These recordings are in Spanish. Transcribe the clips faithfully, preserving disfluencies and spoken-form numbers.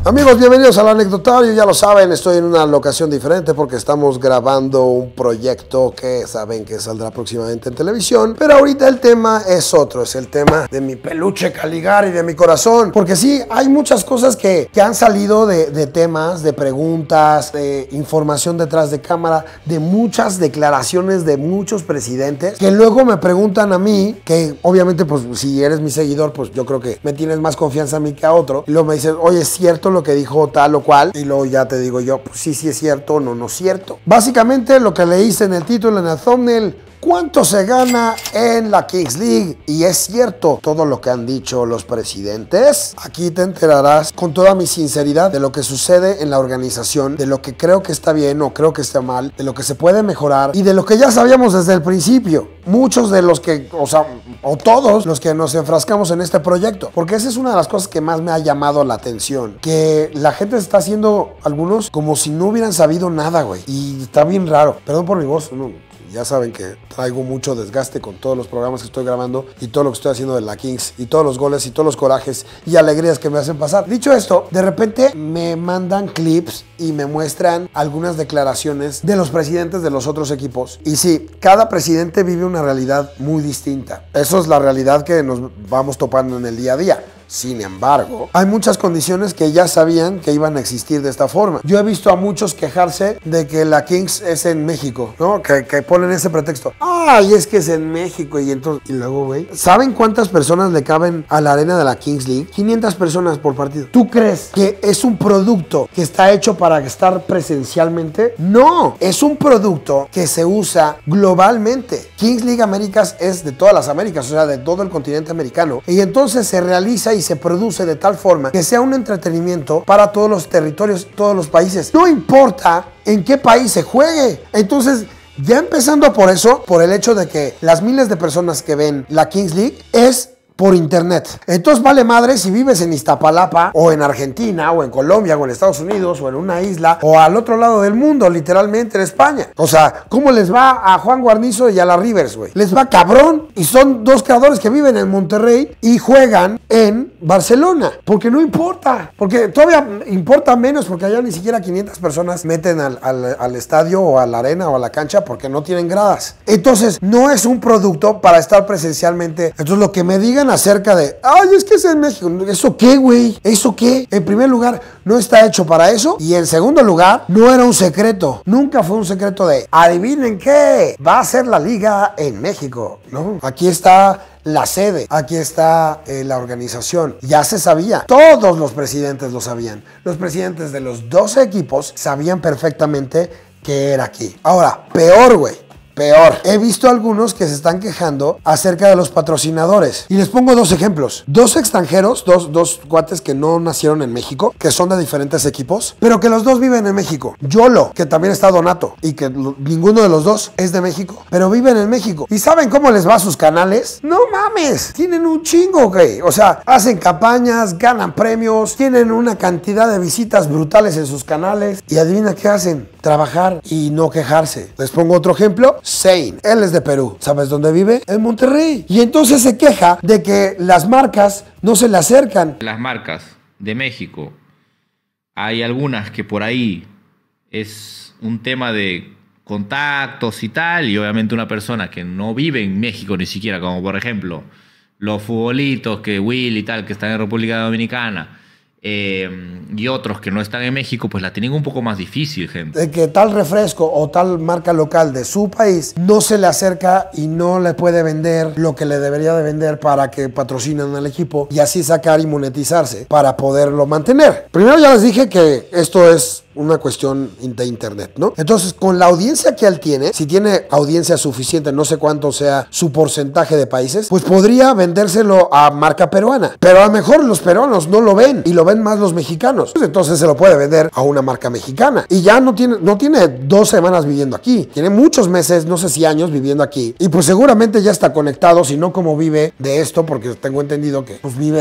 Amigos, bienvenidos al anecdotario. Ya lo saben, estoy en una locación diferente porque estamos grabando un proyecto que saben que saldrá próximamente en televisión. Pero ahorita el tema es otro, es el tema de mi peluche Caligari, de mi corazón. Porque sí, hay muchas cosas que, que han salido de, de temas, de preguntas, de información detrás de cámara, de muchas declaraciones de muchos presidentes que luego me preguntan a mí, que obviamente pues si eres mi seguidor, pues yo creo que me tienes más confianza a mí que a otro. Y luego me dicen, oye, ¿es cierto lo que dijo tal o cual? Y luego ya te digo yo, pues sí, sí es cierto, no, no es cierto. Básicamente lo que leíste en el título, en el thumbnail, ¿cuánto se gana en la Kings League? Y es cierto todo lo que han dicho los presidentes. Aquí te enterarás con toda mi sinceridad de lo que sucede en la organización, de lo que creo que está bien o creo que está mal, de lo que se puede mejorar y de lo que ya sabíamos desde el principio. Muchos de los que, o sea, o todos los que nos enfrascamos en este proyecto. Porque esa es una de las cosas que más me ha llamado la atención. Que la gente está haciendo, algunos, como si no hubieran sabido nada, güey. Y está bien raro. Perdón por mi voz, no. Ya saben que traigo mucho desgaste con todos los programas que estoy grabando y todo lo que estoy haciendo de la Kings y todos los goles y todos los corajes y alegrías que me hacen pasar. Dicho esto, de repente me mandan clips y me muestran algunas declaraciones de los presidentes de los otros equipos. Y sí, cada presidente vive una realidad muy distinta. Eso es la realidad que nos vamos topando en el día a día. Sin embargo, hay muchas condiciones que ya sabían que iban a existir de esta forma. Yo he visto a muchos quejarse de que la Kings es en México, ¿no? Que, que ponen ese pretexto. Ay, es que es en México. Y entonces, y luego, güey, ¿saben cuántas personas le caben a la arena de la Kings League? quinientas personas por partido. ¿Tú crees que es un producto que está hecho para estar presencialmente? No, es un producto que se usa globalmente. Kings League Américas es de todas las Américas, o sea, de todo el continente americano. Y entonces se realiza y se produce de tal forma que sea un entretenimiento para todos los territorios, todos los países. No importa en qué país se juegue. Entonces, ya empezando por eso, por el hecho de que las miles de personas que ven la Kings League es por internet. Entonces vale madre si vives en Iztapalapa o en Argentina o en Colombia o en Estados Unidos o en una isla o al otro lado del mundo, literalmente en España. O sea, ¿cómo les va a Juan Guarnizo y a la Rivers, güey? Les va cabrón. Y son dos creadores que viven en Monterrey y juegan en Barcelona. Porque no importa. Porque todavía importa menos porque allá ni siquiera quinientas personas meten al, al, al estadio o a la arena o a la cancha porque no tienen gradas. Entonces, no es un producto para estar presencialmente. Entonces, lo que me digan acerca de, ay, es que es en México. ¿Eso qué, güey? ¿Eso qué? En primer lugar, no está hecho para eso. Y en segundo lugar, no era un secreto. Nunca fue un secreto de, adivinen qué, va a ser la liga en México. No, aquí está la sede, aquí está eh, la organización. Ya se sabía. Todos los presidentes lo sabían. Los presidentes de los doce equipos sabían perfectamente que era aquí. Ahora, peor, güey. Peor. He visto algunos que se están quejando acerca de los patrocinadores. Y les pongo dos ejemplos. Dos extranjeros, dos, dos cuates que no nacieron en México, que son de diferentes equipos, pero que los dos viven en México. Yolo, que también está Donato, y que lo, ninguno de los dos es de México, pero viven en México. ¿Y saben cómo les va a sus canales? No mames, tienen un chingo, güey. O sea, hacen campañas, ganan premios, tienen una cantidad de visitas brutales en sus canales. Y adivina qué hacen. Trabajar y no quejarse. Les pongo otro ejemplo. Zayn, él es de Perú. ¿Sabes dónde vive? En Monterrey. Y entonces se queja de que las marcas no se le acercan. Las marcas de México, hay algunas que por ahí es un tema de contactos y tal, y obviamente una persona que no vive en México ni siquiera, como por ejemplo los futbolitos que Will y tal, que están en República Dominicana, Eh, y otros que no están en México, pues la tienen un poco más difícil, gente. De que tal refresco o tal marca local de su país no se le acerca y no le puede vender lo que le debería de vender para que patrocinen al equipo y así sacar y monetizarse para poderlo mantener. Primero ya les dije que esto es una cuestión de internet, ¿no? Entonces, con la audiencia que él tiene, si tiene audiencia suficiente, no sé cuánto sea su porcentaje de países, pues podría vendérselo a marca peruana. Pero a lo mejor los peruanos no lo ven y lo ven más los mexicanos. Entonces se lo puede vender a una marca mexicana. Y ya no tiene, no tiene dos semanas viviendo aquí. Tiene muchos meses, no sé si años viviendo aquí. Y pues seguramente ya está conectado, si no como vive de esto, porque tengo entendido que pues vive de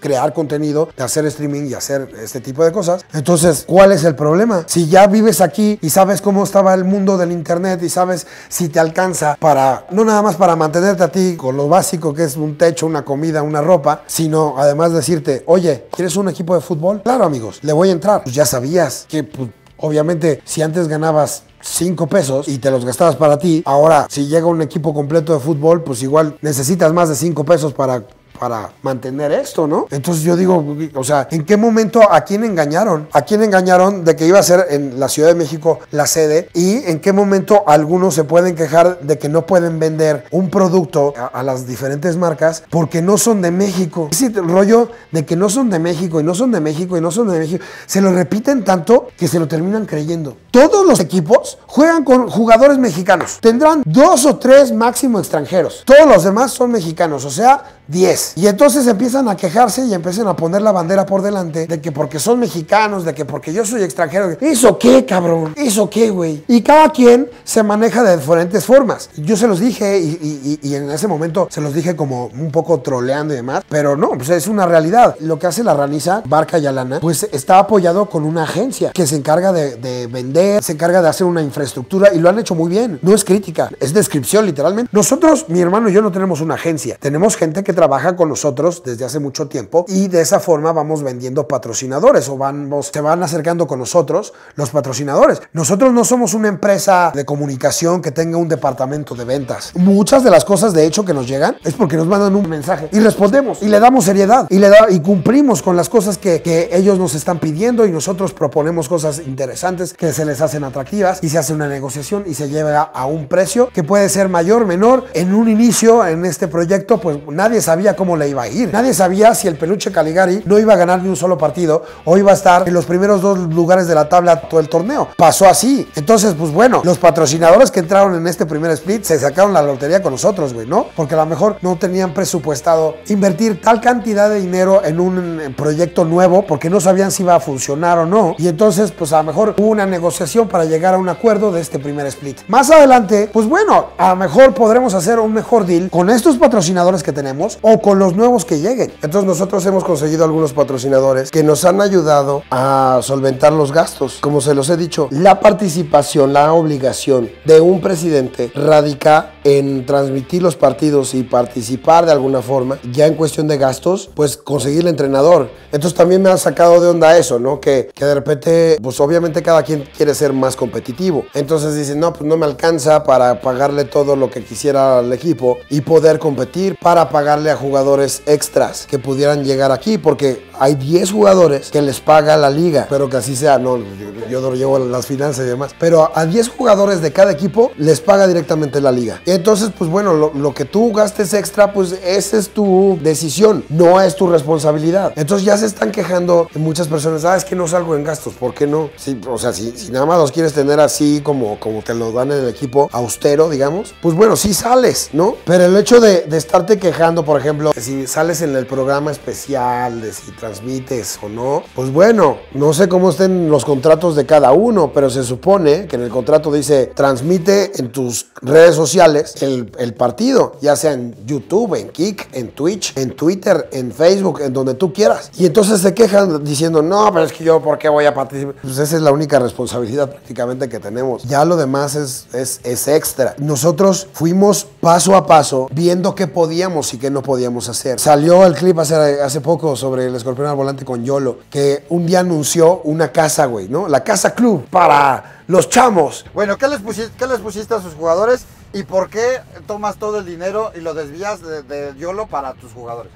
crear contenido, de hacer streaming y hacer este tipo de cosas. Entonces, ¿cuál es el problema? Si ya vives aquí y sabes cómo estaba el mundo del internet y sabes si te alcanza para, no nada más para mantenerte a ti con lo básico que es un techo, una comida, una ropa, sino además decirte, oye, ¿quieres un equipo de fútbol? Claro, amigos, le voy a entrar. Pues ya sabías que, pues, obviamente, si antes ganabas cinco pesos y te los gastabas para ti, ahora si llega un equipo completo de fútbol, pues igual necesitas más de cinco pesos para para mantener esto, ¿no? Entonces yo digo, o sea, ¿en qué momento a quién engañaron? ¿A quién engañaron de que iba a ser en la Ciudad de México la sede? ¿Y en qué momento algunos se pueden quejar de que no pueden vender un producto a, a las diferentes marcas porque no son de México? Ese rollo de que no son de México y no son de México y no son de México, se lo repiten tanto que se lo terminan creyendo. Todos los equipos juegan con jugadores mexicanos. Tendrán dos o tres máximo extranjeros. Todos los demás son mexicanos, o sea, diez. Y entonces empiezan a quejarse y empiezan a poner la bandera por delante de que porque son mexicanos, de que porque yo soy extranjero. ¿Eso qué, cabrón? ¿Eso qué, güey? Y cada quien se maneja de diferentes formas. Yo se los dije y, y, y en ese momento se los dije como un poco troleando y demás, pero no, pues es una realidad. Lo que hace la Raniza, Barca y Alana, pues está apoyado con una agencia que se encarga de, de vender, se encarga de hacer una infraestructura y lo han hecho muy bien. No es crítica, es descripción literalmente. Nosotros, mi hermano y yo no tenemos una agencia. Tenemos gente que trabaja con nosotros desde hace mucho tiempo y de esa forma vamos vendiendo patrocinadores o vamos, se van acercando con nosotros los patrocinadores. Nosotros no somos una empresa de comunicación que tenga un departamento de ventas. Muchas de las cosas de hecho que nos llegan es porque nos mandan un mensaje y respondemos y le damos seriedad y, le da, y cumplimos con las cosas que, que ellos nos están pidiendo y nosotros proponemos cosas interesantes que se les hacen atractivas y se hace una negociación y se lleva a un precio que puede ser mayor, menor. En un inicio en este proyecto pues nadie sabía cómo le iba a ir. Nadie sabía si el Peluche Caligari no iba a ganar ni un solo partido o iba a estar en los primeros dos lugares de la tabla todo el torneo. Pasó así. Entonces, pues bueno, los patrocinadores que entraron en este primer split se sacaron la lotería con nosotros, güey, ¿no? Porque a lo mejor no tenían presupuestado invertir tal cantidad de dinero en un proyecto nuevo porque no sabían si iba a funcionar o no. Y entonces, pues a lo mejor hubo una negociación para llegar a un acuerdo de este primer split. Más adelante, pues bueno, a lo mejor podremos hacer un mejor deal con estos patrocinadores que tenemos o con los nuevos que lleguen. Entonces nosotros hemos conseguido algunos patrocinadores que nos han ayudado a solventar los gastos. Como se los he dicho, la participación, la obligación de un presidente radica en transmitir los partidos y participar de alguna forma. Ya en cuestión de gastos, pues conseguir el entrenador. Entonces también me ha sacado de onda eso, ¿no? Que, que de repente, pues obviamente cada quien quiere ser más competitivo. Entonces dicen, no, pues no me alcanza para pagarle todo lo que quisiera al equipo y poder competir para pagarle a jugadores extras que pudieran llegar aquí, porque hay diez jugadores que les paga la liga, pero que así sea, no, yo, yo llevo las finanzas y demás, pero a diez jugadores de cada equipo les paga directamente la liga. Entonces, pues bueno, lo, lo que tú gastes extra, pues esa es tu decisión, no es tu responsabilidad. Entonces ya se están quejando muchas personas, ah, es que no salgo en gastos, ¿por qué no? Sí, o sea, si, si nada más los quieres tener así como, como te lo dan en el equipo austero, digamos, pues bueno, sí sales, ¿no? Pero el hecho de, de estarte quejando, por ejemplo, si sales en el programa especial, de si transmites o no, pues bueno, no sé cómo estén los contratos de cada uno, pero se supone que en el contrato dice, transmite en tus redes sociales el, el partido, ya sea en YouTube, en Kick, en Twitch, en Twitter, en Facebook, en donde tú quieras. Y entonces se quejan diciendo, no, pero es que yo, ¿por qué voy a participar? Pues esa es la única responsabilidad prácticamente que tenemos. Ya lo demás es, es, es extra. Nosotros fuimos paso a paso viendo qué podíamos y qué no podíamos hacer. Salió el clip hace, hace poco sobre el escorpión al volante con Yolo, que un día anunció una casa, güey, ¿no? La Casa Club para los chamos. Bueno, ¿qué les pusiste, qué les pusiste a sus jugadores y por qué tomas todo el dinero y lo desvías de, de Yolo para tus jugadores?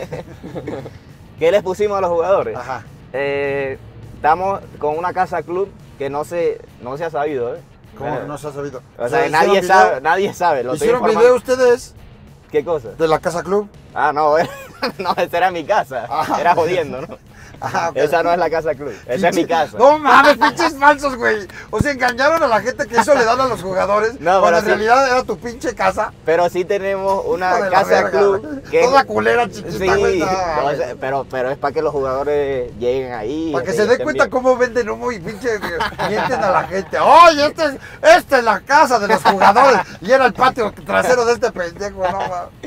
¿Qué les pusimos a los jugadores? Ajá. Eh, estamos con una Casa Club que no se, no se ha sabido, ¿eh? ¿Cómo Bueno, no se ha sabido? O sea, ¿hicieron nadie video? sabe, nadie sabe. Lo estoy ¿Hicieron informando. video ustedes ¿Qué cosa? de la Casa Club? Ah, no, no, esa era mi casa. Ajá. Era jodiendo, ¿no? Ajá, ok. Esa no es la Casa Club, esa es mi casa. No mames, pinches falsos, güey. O sea, engañaron a la gente que eso le dan a los jugadores. No, cuando pero en sí. realidad era tu pinche casa. Pero sí tenemos una Hijo de la Casa verga, Club güey. que... Toda culera chiquita, Sí, güey. No, o güey. sea, pero, pero es para que los jugadores lleguen ahí. Para que y se den estén cuenta bien. cómo venden humo y pinche mienten a la gente. ¡Oye, este es, esta es la casa de los jugadores! Y era el patio trasero de este pendejo, no mames.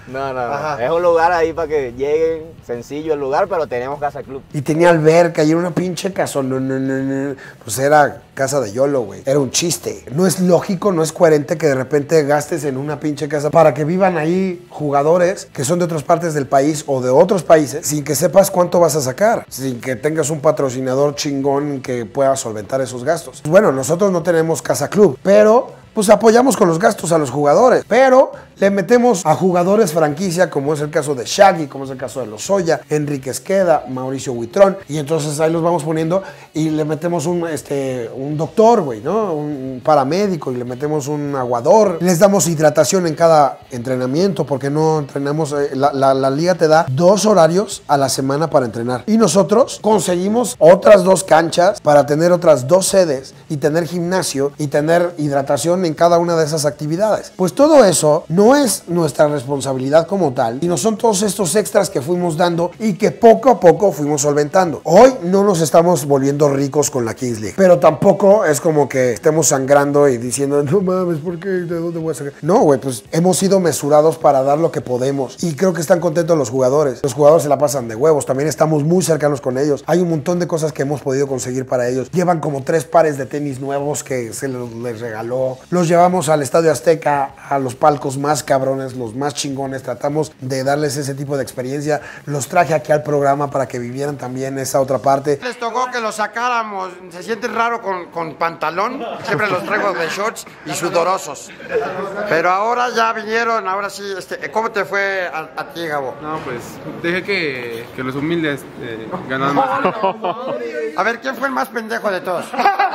No, no, Ajá. no. Es un lugar ahí para que lleguen, sencillo el lugar, pero tenemos casa club. Y tenía alberca y era una pinche casa. No, no, no, no. Pues era casa de YOLO, güey. Era un chiste. No es lógico, no es coherente que de repente gastes en una pinche casa para que vivan ahí jugadores que son de otras partes del país o de otros países sin que sepas cuánto vas a sacar, sin que tengas un patrocinador chingón que pueda solventar esos gastos. Bueno, nosotros no tenemos casa club, pero pues apoyamos con los gastos a los jugadores, pero le metemos a jugadores franquicia, como es el caso de Shaggy, como es el caso de Lozoya, Enrique Esqueda, Mauricio Huitrón, y entonces ahí los vamos poniendo y le metemos un, este, un doctor, güey, ¿no? Un paramédico, y le metemos un aguador, les damos hidratación en cada entrenamiento, porque no entrenamos, eh, la, la, la liga te da dos horarios a la semana para entrenar, y nosotros conseguimos otras dos canchas para tener otras dos sedes, y tener gimnasio, y tener hidratación en cada una de esas actividades. Pues todo eso no es nuestra responsabilidad como tal, sino son todos estos extras que fuimos dando y que poco a poco fuimos solventando. Hoy no nos estamos volviendo ricos con la Kings League, pero tampoco es como que estemos sangrando y diciendo, no mames, ¿por qué? ¿De dónde voy a sacar? No, güey, pues hemos sido mesurados para dar lo que podemos y creo que están contentos los jugadores. Los jugadores se la pasan de huevos, también estamos muy cercanos con ellos. Hay un montón de cosas que hemos podido conseguir para ellos. Llevan como tres pares de tenis nuevos que se les, les regaló. Los llevamos al Estadio Azteca, a los palcos más cabrones, los más chingones. Tratamos de darles ese tipo de experiencia. Los traje aquí al programa para que vivieran también esa otra parte. Les tocó que los sacáramos. Se siente raro con, con pantalón. Siempre los traigo de shorts y sudorosos. Pero ahora ya vinieron, ahora sí. Este, ¿cómo te fue a, a ti, Gabo? No, pues dejé que, que los humildes eh, ganaran más. A ver, ¿quién fue el más pendejo de todos?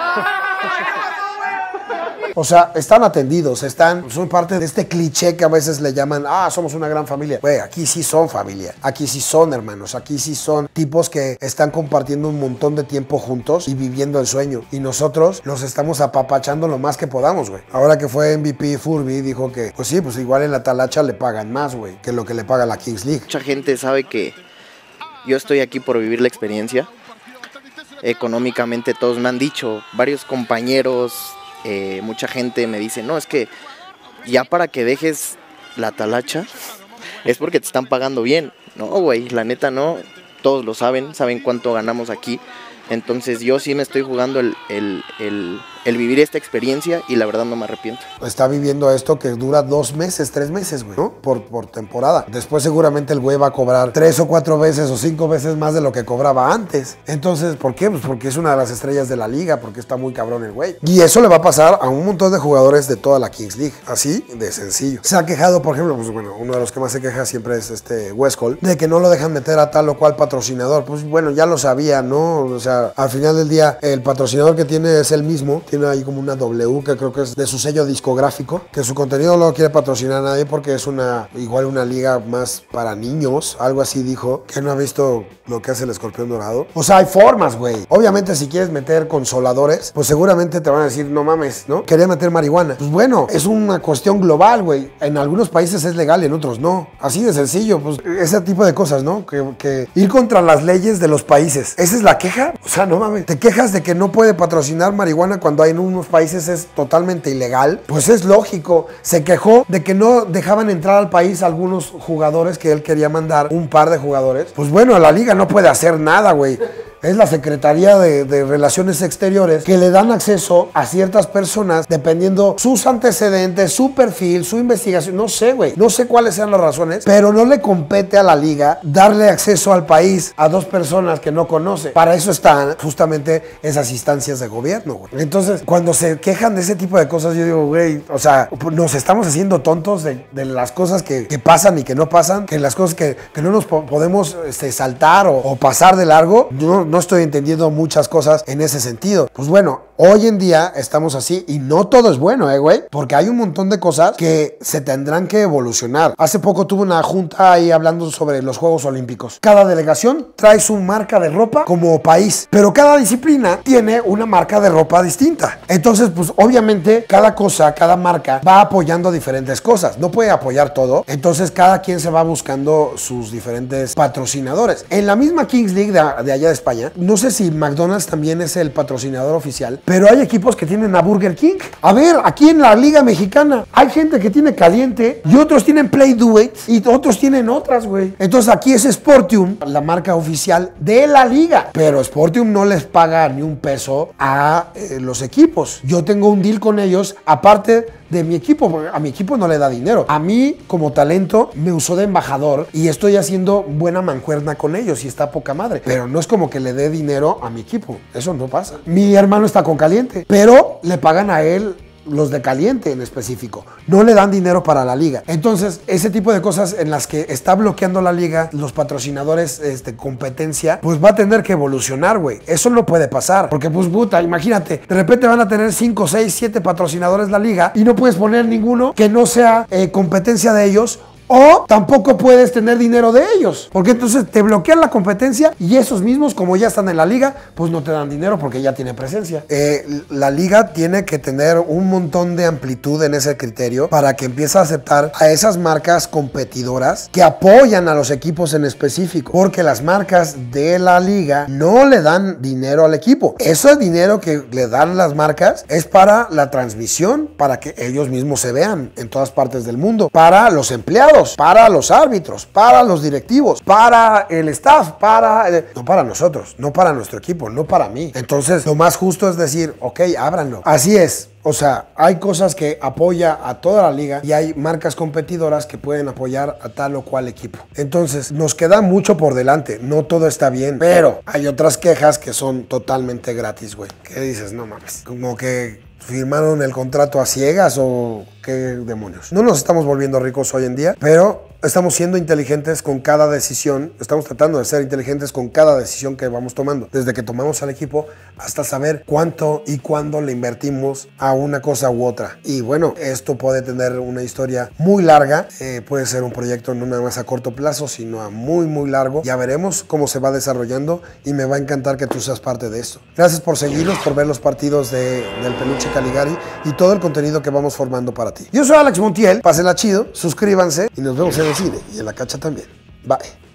O sea, están atendidos, están, son parte de este cliché que a veces le llaman, ah, somos una gran familia. Güey, aquí sí son familia, aquí sí son hermanos, aquí sí son tipos que están compartiendo un montón de tiempo juntos y viviendo el sueño. Y nosotros los estamos apapachando lo más que podamos, güey. Ahora que fue M V P Furby, dijo que, pues sí, pues igual en la talacha le pagan más, güey, que lo que le paga la Kings League. Mucha gente sabe que yo estoy aquí por vivir la experiencia. Económicamente todos me han dicho, varios compañeros, eh, mucha gente me dice, no, es que ya para que dejes la talacha es porque te están pagando bien. No, güey, la neta no, todos lo saben, saben cuánto ganamos aquí. Entonces yo sí me estoy jugando el, el, el, el vivir esta experiencia y la verdad no me arrepiento. Está viviendo esto que dura dos meses, tres meses, güey, ¿no? Por, por temporada. Después seguramente el güey va a cobrar tres o cuatro veces o cinco veces más de lo que cobraba antes. Entonces, ¿por qué? Pues porque es una de las estrellas de la liga, porque está muy cabrón el güey. Y eso le va a pasar a un montón de jugadores de toda la Kings League. Así de sencillo. Se ha quejado, por ejemplo, pues bueno, uno de los que más se queja siempre es este Westcott, de que no lo dejan meter a tal o cual patrocinador. Pues bueno, ya lo sabía, ¿no? O sea, al final del día, el patrocinador que tiene es el mismo. Tiene ahí como una W que creo que es de su sello discográfico, que su contenido no lo quiere patrocinar a nadie porque es una, igual una liga más para niños, algo así dijo, que no ha visto lo que hace el Escorpión Dorado. O sea, hay formas, güey. Obviamente si quieres meter consoladores, pues seguramente te van a decir, no mames, ¿no? Quería meter marihuana. Pues bueno, es una cuestión global, güey. En algunos países es legal y en otros no. Así de sencillo, pues ese tipo de cosas, ¿no? Que, que ir contra las leyes de los países. ¿Esa es la queja? O sea, no mames. Te quejas de que no puede patrocinar marihuana cuando hay en unos países es totalmente ilegal. Pues es lógico. Se quejó de que no dejaban entrar al país algunos jugadores que él quería mandar, un par de jugadores. Pues bueno, la liga no puede hacer nada, güey. Es la Secretaría de, de Relaciones Exteriores que le dan acceso a ciertas personas dependiendo sus antecedentes, su perfil, su investigación. No sé, güey. No sé cuáles sean las razones, pero no le compete a la liga darle acceso al país a dos personas que no conoce. Para eso están justamente esas instancias de gobierno, güey. Entonces, cuando se quejan de ese tipo de cosas, yo digo, güey, o sea, nos estamos haciendo tontos de, de las cosas que, que pasan y que no pasan, que las cosas que, que no nos po podemos este, saltar o, o pasar de largo. Yo no estoy entendiendo muchas cosas en ese sentido. Pues bueno, hoy en día estamos así y no todo es bueno, eh, güey, porque hay un montón de cosas que se tendrán que evolucionar. Hace poco tuve una junta ahí hablando sobre los Juegos Olímpicos. Cada delegación trae su marca de ropa como país, pero cada disciplina tiene una marca de ropa distinta. Entonces, pues obviamente cada cosa, cada marca va apoyando diferentes cosas. No puede apoyar todo. Entonces, cada quien se va buscando sus diferentes patrocinadores. En la misma Kings League de, de allá de España, España. No sé si McDonald's también es el patrocinador oficial, pero hay equipos que tienen a Burger King. A ver, aquí en la Liga Mexicana hay gente que tiene Caliente y otros tienen Play Do It y otros tienen otras, güey. Entonces aquí es Sportium, la marca oficial de la liga, pero Sportium no les paga ni un peso a eh, los equipos. Yo tengo un deal con ellos, aparte de mi equipo, porque a mi equipo no le da dinero. A mí, como talento, me usó de embajador y estoy haciendo buena mancuerna con ellos y está poca madre. Pero no es como que le dé dinero a mi equipo. Eso no pasa. Mi hermano está con Caliente, pero le pagan a él los de Caliente en específico. No le dan dinero para la liga. Entonces, ese tipo de cosas en las que está bloqueando la liga, los patrocinadores, este, competencia, pues va a tener que evolucionar, güey. Eso no puede pasar. Porque, pues, puta, imagínate, de repente van a tener cinco, seis, siete patrocinadores la liga y no puedes poner ninguno que no sea eh, competencia de ellos. O tampoco puedes tener dinero de ellos, porque entonces te bloquean la competencia y esos mismos, como ya están en la liga, pues no te dan dinero porque ya tienen presencia. Eh, la liga tiene que tener un montón de amplitud en ese criterio para que empiece a aceptar a esas marcas competidoras que apoyan a los equipos en específico, porque las marcas de la liga no le dan dinero al equipo. Ese dinero que le dan las marcas es para la transmisión, para que ellos mismos se vean en todas partes del mundo, para los empleados, para los árbitros, para los directivos, para el staff, para... Eh, no para nosotros, no para nuestro equipo, no para mí. Entonces, lo más justo es decir, ok, ábranlo. Así es. O sea, hay cosas que apoya a toda la liga y hay marcas competidoras que pueden apoyar a tal o cual equipo. Entonces, nos queda mucho por delante. No todo está bien, pero hay otras quejas que son totalmente gratis, güey. ¿Qué dices? No mames. Como que firmaron el contrato a ciegas o qué demonios. No nos estamos volviendo ricos hoy en día, pero estamos siendo inteligentes con cada decisión. Estamos tratando de ser inteligentes con cada decisión que vamos tomando. Desde que tomamos al equipo hasta saber cuánto y cuándo le invertimos a una cosa u otra. Y bueno, esto puede tener una historia muy larga. Eh, puede ser un proyecto no nada más a corto plazo, sino a muy, muy largo. Ya veremos cómo se va desarrollando y me va a encantar que tú seas parte de esto. Gracias por seguirnos, por ver los partidos de, del Peluche Caligari y todo el contenido que vamos formando para ti. Yo soy Alex Montiel. Pásenla chido, suscríbanse y nos vemos en el cine y en la cancha también. Bye.